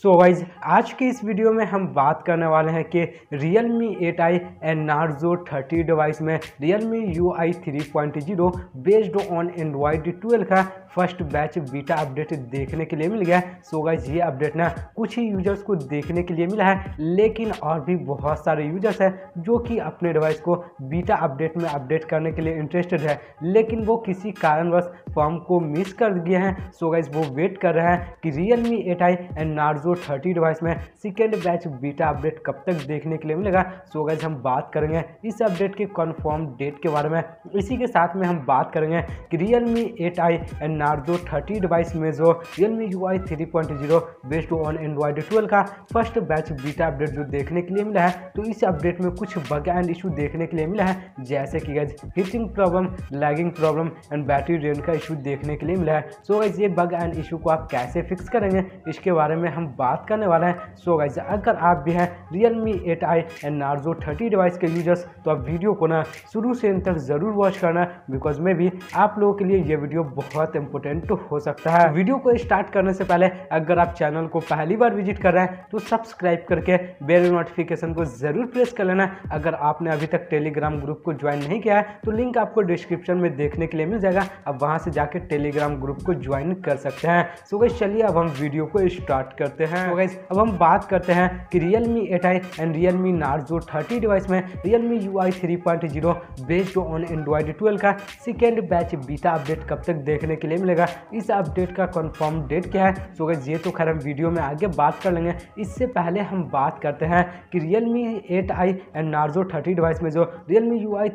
So guys आज की इस वीडियो में हम बात करने वाले हैं कि Realme 8i and Narzo 30 device में Realme UI 3.0 based on Android 12 का फर्स्ट बैच बीटा अपडेट देखने के लिए मिल गया है। सो गाइज ये अपडेट ना कुछ ही यूजर्स को देखने के लिए मिला है, लेकिन और भी बहुत सारे यूजर्स हैं जो कि अपने डिवाइस को बीटा अपडेट में अपडेट करने के लिए इंटरेस्टेड है, लेकिन वो किसी कारणवश फॉर्म को मिस कर गए हैं। सो गाइज वो वेट कर रहे हैं कि Realme 8i and Narzo 30 device में सेकेंड बैच बीटा अपडेट कब तक देखने के लिए मिलेगा। सो गाइज हम बात करेंगे इस अपडेट के कन्फर्म डेट के बारे में। इसी के साथ में हम बात करेंगे कि Realme 8i and Narzo 30 device में जो Realme UI 3.0 based on Android 12 का फर्स्ट बैच बीटा अपडेट जो देखने के लिए मिला है, तो इस अपडेट में कुछ बग एंड इशू देखने के लिए मिला है, जैसे कि guys heating problem, lagging problem and battery drain का इशू देखने के लिए मिला है। सो गाइज ये बग एंड इशू को आप कैसे फिक्स करेंगे इसके बारे में हम बात करने वाला है। सो गाइज अगर आप भी हैं Realme 8i and Narzo 30 device के यूजर्स, तो आप वीडियो को ना शुरू से अंत तक जरूर वॉच करना, बिकॉज में भी आप लोगों के लिए ये वीडियो बहुत इंपॉर्टेंट हो सकता है। वीडियो को स्टार्ट करने से पहले अगर आप चैनल को पहली बार विजिट कर रहे हैं तो सब्सक्राइब करके बेल नोटिफिकेशन को जरूर प्रेस कर लेना। अगर आपने अभी तक टेलीग्राम ग्रुप को ज्वाइन नहीं किया है तो लिंक आपको डिस्क्रिप्शन में देखने के लिए मिल जाएगा, अब वहां से जाके टेलीग्राम ग्रुप को ज्वाइन कर सकते हैं। सो गाइस चलिए अब हम वीडियो को स्टार्ट करते हैं। सो गाइस अब हम बात करते हैं कि Realme 8i and Realme Narzo 30 device में Realme UI 3.0 based on Android 12 का सेकेंड बैच बीटा अपडेट कब तक देखने के लिए मिलेगा, इस अपडेट का कंफर्म डेट क्या है। सो गाइस ये तो खैर हम वीडियो में आगे बात कर लेंगे। इससे पहले हम बात करते हैं कि Realme 8i and Narzo 30 device में जो Realme UI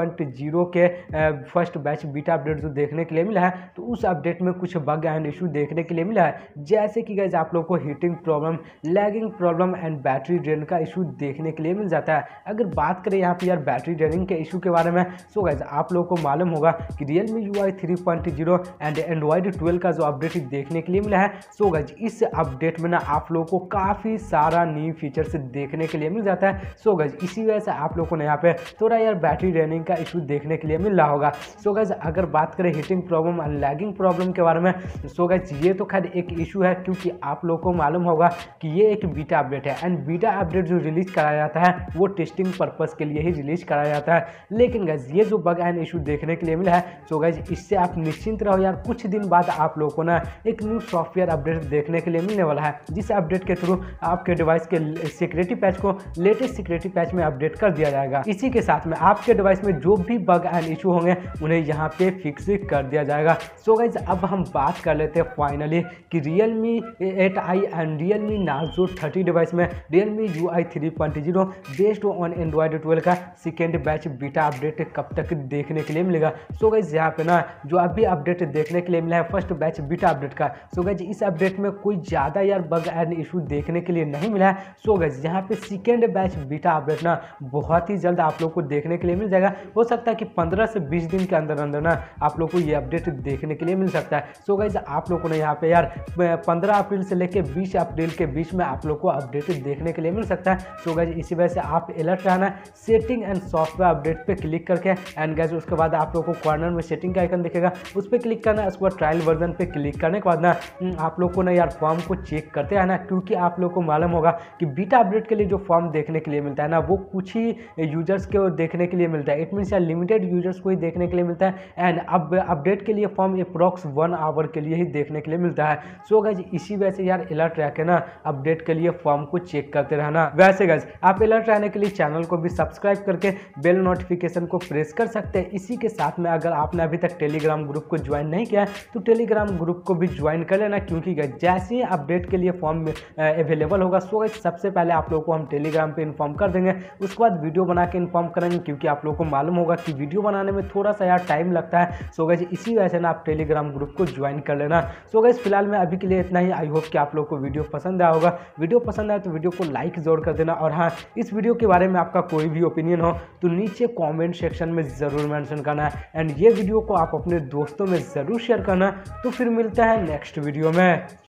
3.0 के फर्स्ट बैच बीटा अपडेट जो देखने के लिए मिला है, तो उस अपडेट में कुछ बग एंड इशू देखने के लिए मिला है, जैसे कि गाइस आप लोग को heating problem, lagging problem and battery drain का इशू देखने के लिए मिल जाता है। अगर बात करें यहाँ पे यार बैटरी ड्रेनिंग के इशू के बारे में, सो गाइस आप लोगों को मालूम होगा कि Realme UI 3.0 एंड Android 12 का जो अपडेट देखने के लिए मिला है, सो गाइस इस अपडेट में ना आप लोगों को काफ़ी सारा न्यू फीचर्स देखने के लिए मिल जाता है। सो गाइस इसी वजह से आप लोगों को यहाँ पे थोड़ा यार बैटरी ड्रेनिंग का इशू देखने के लिए मिल रहा होगा। सो गाइस अगर बात करें heating problem and lagging problem के बारे में, सो गाइस ये तो खैर एक इशू है, क्योंकि आप लोगों को मालूम होगा कि ये एक बीटा अपडेट है एंड बीटा अपडेट जो रिलीज कराया जाता है वो टेस्टिंग पर्पस के लिए ही रिलीज कराया जाता है। लेकिन गाइस ये जो बग एंड इशू देखने के लिए मिला है, सो गाइस इससे आप निश्चिंत रहो यार, कुछ दिन बाद आप लोगों को ना एक न्यू सॉफ्टवेयर अपडेट देखने के लिए मिलने वाला है, जिस अपडेट के थ्रू आपके डिवाइस के सिक्योरिटी पैच को लेटेस्ट सिक्योरिटी पैच में अपडेट कर दिया जाएगा। इसी के साथ में आपके डिवाइस में जो भी बग एंड इशू होंगे उन्हें यहाँ पे फिक्स कर दिया जाएगा। सो गाइस अब हम बात कर लेते हैं फाइनली कि Realme 8i and Realme Narzo 30 device में Realme UI 3.0 based on Android 12 का सेकेंड बैच बीटा अपडेट कब तक देखने के लिए मिलेगा। सो गाइस यहाँ पे ना जो अभी अपडेट देखने के लिए मिला है फर्स्ट बैच बीटा अपडेट का, सो गाइस इस अपडेट में कोई ज़्यादा यार बग एंड इशू देखने के लिए नहीं मिला है। सो गाइस यहाँ पे सेकेंड बैच बीटा अपडेट ना बहुत ही जल्द आप लोग को देखने के लिए मिल जाएगा। हो सकता है कि 15 से 20 दिन के अंदर अंदर ना आप लोग को ये अपडेट देखने के लिए मिल सकता है। सो गाइस आप लोग को ना यहाँ पे यार 15 अप्रैल से लेकर 20 अप्रैल के बीच में आप लोग को अपडेट देखने के लिए मिल सकता है। सो गाइस इसी वजह से आप अलर्ट रहना, सेटिंग एंड सॉफ्टवेयर अपडेट पे क्लिक करके एंड गाइस उसके बाद आप लोग को कॉर्नर में सेटिंग का आइकन दिखेगा, उस पर क्लिक करना। उसके बाद ट्रायल वर्जन पे क्लिक करने के बाद ना आप लोग को ना यार फॉर्म को चेक करते रहना, क्योंकि आप लोग को मालूम होगा कि बीटा अपडेट के लिए जो फॉर्म देखने के लिए मिलता है ना वो कुछ ही यूजर्स को देखने के लिए मिलता है। इट मीन्स यार लिमिटेड यूजर्स को ही देखने के लिए मिलता है एंड अब अपडेट के लिए फॉर्म अप्रॉक्स 1 आवर के लिए ही देखने के लिए मिलता है। सो गाइस इसी वजह से यार अलर्ट रह के ना अपडेट के लिए फॉर्म को चेक करते रहना। वैसे गाइस आप अलर्ट रहने के लिए चैनल को भी सब्सक्राइब करके बेल नोटिफिकेशन को प्रेस कर सकते हैं। इसी के साथ में अगर आपने अभी तक टेलीग्राम ग्रुप को ज्वाइन नहीं किया है तो टेलीग्राम ग्रुप को भी ज्वाइन कर लेना, क्योंकि जैसे ही अपडेट के लिए फॉर्म अवेलेबल होगा, सो गाइस सबसे पहले आप लोगों को हम टेलीग्राम पे इन्फॉर्म कर देंगे, उसके बाद वीडियो बना के इन्फॉर्म करेंगे, क्योंकि आप लोगों को मालूम होगा कि वीडियो बनाने में थोड़ा सा यार टाइम लगता है। सो गाइस इसी वजह से ना आप टेलीग्राम ग्रुप को ज्वाइन कर लेना। सो गाइस फिलहाल मैं अभी के लिए इतना ही। आई होप कि आप लोग को वीडियो पसंद आया होगा। वीडियो पसंद आया तो वीडियो को लाइक जरूर कर देना, और हाँ इस वीडियो के बारे में आपका कोई भी ओपिनियन हो तो नीचे कॉमेंट सेक्शन में ज़रूर मेंशन करना है एंड ये वीडियो को आप अपने दोस्तों में ज़रूर शेयर करना। तो फिर मिलता है नेक्स्ट वीडियो में।